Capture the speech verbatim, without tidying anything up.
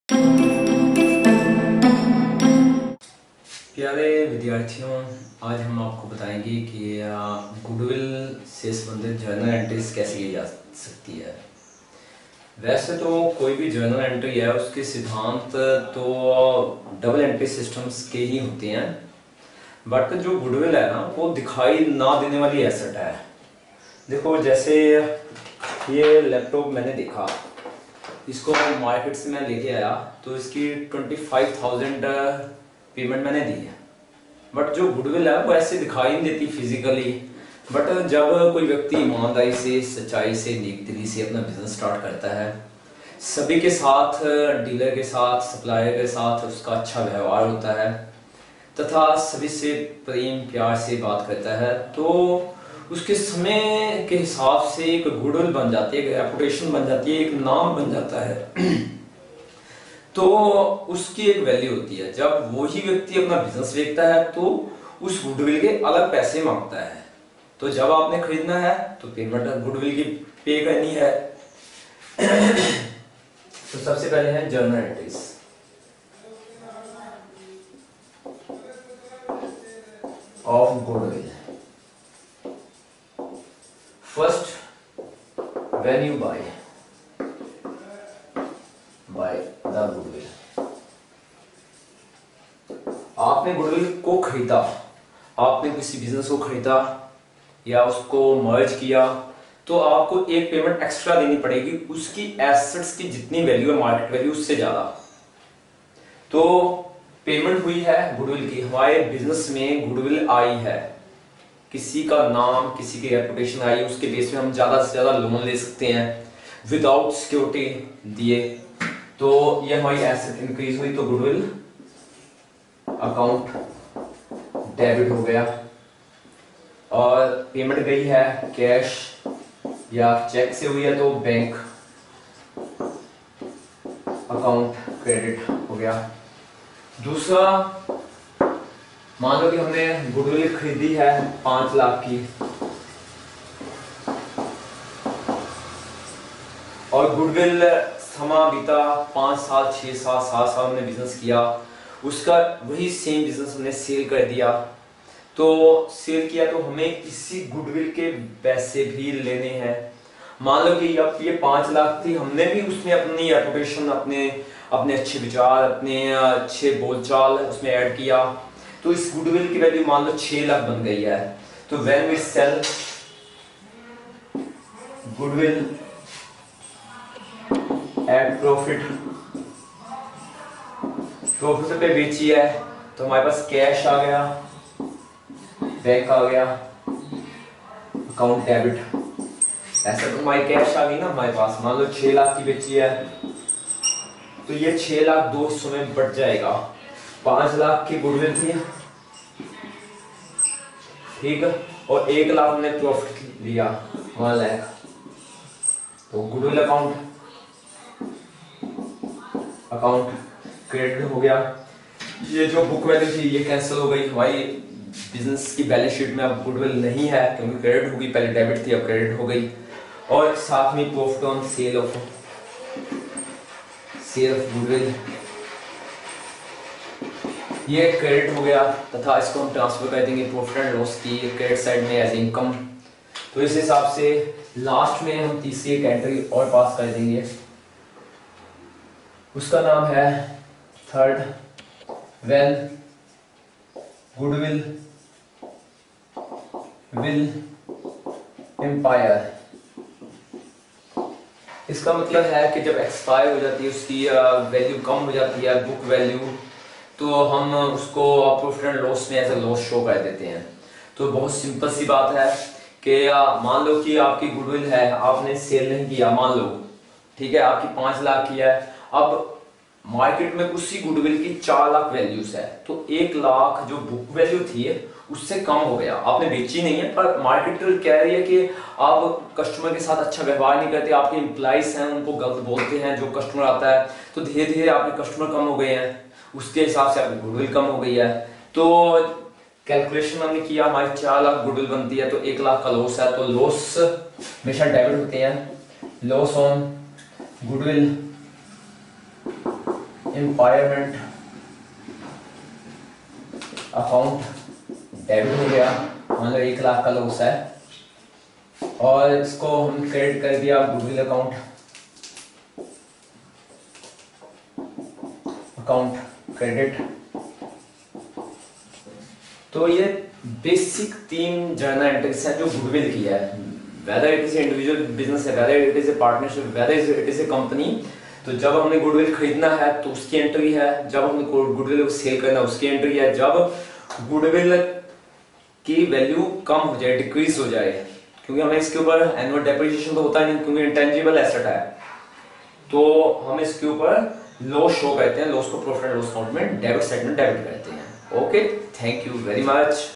प्यारे विद्यार्थियों, आज हम आपको बताएंगे कि गुडविल से संबंधित जर्नल एंट्रीज कैसे की जा सकती है। वैसे तो कोई भी जर्नल एंट्री है उसके सिद्धांत तो डबल एंट्री सिस्टम्स के ही होते हैं, बट जो गुडविल है ना वो दिखाई ना देने वाली एसेट है। देखो, जैसे ये लैपटॉप मैंने देखा, इसको मार्केट से मैं लेके आया तो इसकी ट्वेंटी फाइव थाउजेंड पेमेंट मैंने दी है, बट जो गुडविल है वो ऐसे दिखाई नहीं देती फिजिकली। बट जब कोई व्यक्ति ईमानदारी से, सच्चाई से, नेक दिली से अपना बिजनेस स्टार्ट करता है, सभी के साथ, डीलर के साथ, सप्लायर के साथ उसका अच्छा व्यवहार होता है तथा सभी से प्रेम प्यार से बात करता है, तो उसके समय के हिसाब से एक गुडविल बन जाती है, एक रेपुटेशन बन जाती है, एक नाम बन जाता है। तो उसकी एक वैल्यू होती है। जब वही व्यक्ति अपना बिजनेस देखता है तो उस गुडविल के अलग पैसे मांगता है। तो जब आपने खरीदना है तो पेमेंट गुडविल की पे करनी है। तो सबसे पहले है journal entries. Of goodwill. First, when you buy buy the goodwill, आपने गुडविल को खरीदा, आपने किसी बिजनेस को खरीदा या उसको मर्ज किया, तो आपको एक पेमेंट एक्स्ट्रा देनी पड़ेगी उसकी एसेट्स की जितनी वैल्यू है, मार्केट वैल्यू उससे ज्यादा। तो पेमेंट हुई है गुडविल की, हमारे बिजनेस में गुडविल आई है, किसी का नाम, किसी की रेपुटेशन आई, उसके बेस पे हम ज्यादा से ज्यादा लोन ले सकते हैं विदाउट सिक्योरिटी दिए। तो ये हमारी एसेट इंक्रीज हुई, तो गुडविल अकाउंट डेबिट हो गया। और पेमेंट गई है कैश या चेक से हुई है तो बैंक अकाउंट क्रेडिट हो गया। दूसरा, मान लो कि हमने गुडविल खरीदी है पांच लाख की और गुडविल समा बीता पांच साल, छह साल, सात साल हमने बिजनेस किया, उसका वही सेम बिजनेस हमने सेल कर दिया। तो सेल किया तो हमें इसी गुडविल के पैसे भी लेने हैं। मान लो कि अब ये पांच लाख थी, हमने भी उसमें अपनी रेपुटेशन, अपने अपने अच्छे विचार, अपने अच्छे बोलचाल उसमें ऐड किया, तो इस गुडविल की वैल्यू मान लो छह लाख बन गई है। तो when we sell goodwill at profit, profit पे बेची है तो हमारे पास कैश आ गया, बैंक आ गया, अकाउंट डेबिट। ऐसा तो हमारी कैश आ गई ना हमारे पास। मान लो छह लाख की बेची है तो ये छह लाख दो हिस्सों में बढ़ जाएगा। पांच लाख की गुडविल थी, ठीक है, और एक लाख हमने प्रॉफिट लिया, वन लाख, तो गुडविल अकाउंट अकाउंट क्रेडिट हो गया। ये जो बुक वैल्यू थी ये कैंसिल हो गई, हमारी बिजनेस की बैलेंस शीट में अब गुडविल नहीं है क्योंकि क्रेडिट हो गई, पहले डेबिट थी अब क्रेडिट हो गई। और साथ में profit on sale of sale of goodwill, ये क्रेडिट हो गया तथा इसको हम ट्रांसफर कर देंगे प्रॉफिट एंड लॉस की क्रेडिट साइड में एज इनकम। तो इस हिसाब से लास्ट में हम तीसरी एक एंट्री और पास कर देंगे, उसका नाम है third, when goodwill will impair. इसका मतलब है कि जब एक्सपायर हो जाती है, उसकी वैल्यू कम हो जाती है, बुक वैल्यू, तो हम उसको प्रॉफिट एंड लॉस में एज ए लॉस शो कर देते हैं। तो बहुत सिंपल सी बात है कि मान लो कि आपकी गुडविल है, आपने सेल नहीं किया, मान लो, ठीक है, आपकी पांच लाख की है, अब मार्केट में उसी गुडविल की चार लाख वैल्यूज है, तो एक लाख जो बुक वैल्यू थी उससे कम हो गया, आपने बेची नहीं है, पर मार्केट कह रही है कि आप कस्टमर के साथ अच्छा व्यवहार नहीं करते, आपके एम्प्लॉइज हैं उनको गलत बोलते हैं, जो कस्टमर आता है, तो धीरे धीरे आपके कस्टमर कम हो गए हैं, उसके हिसाब से आपकी गुडविल कम हो गई है। तो कैलकुलेशन हमने किया, हमारी चार लाख गुडविल बनती है तो एक लाख का लॉस है, तो लॉस हमेशा डेबिट होते हैं, loss on goodwill impairment account debit हो गया, मान लो एक लाख का लॉस है, और इसको हम क्रेडिट कर दिया गुडविल अकाउंट अकाउंट क्रेडिट। तो ये बेसिक तीन जर्नल एंट्रीज हैं जो गुडविल की है, whether it is individual business है, whether it is a partnership, whether it is a company. तो जब हमने गुडविल खरीदना है तो उसकी एंट्री है, जब हमने गुडविल को सेल करना है उसकी एंट्री है, जब गुडविल की वैल्यू कम हो जाए, डिक्रीज हो जाए, क्योंकि हमें इसके ऊपर एनुअल डेप्रिसिएशन तो होता नहीं क्योंकि इंटेंजिबल एसेट है, तो हम इसके ऊपर लॉस शो करते हैं, लॉस को प्रॉफिट एंड लॉस अकाउंट में डेबिट साइड में डेबिट करते हैं। Okay, thank you very much.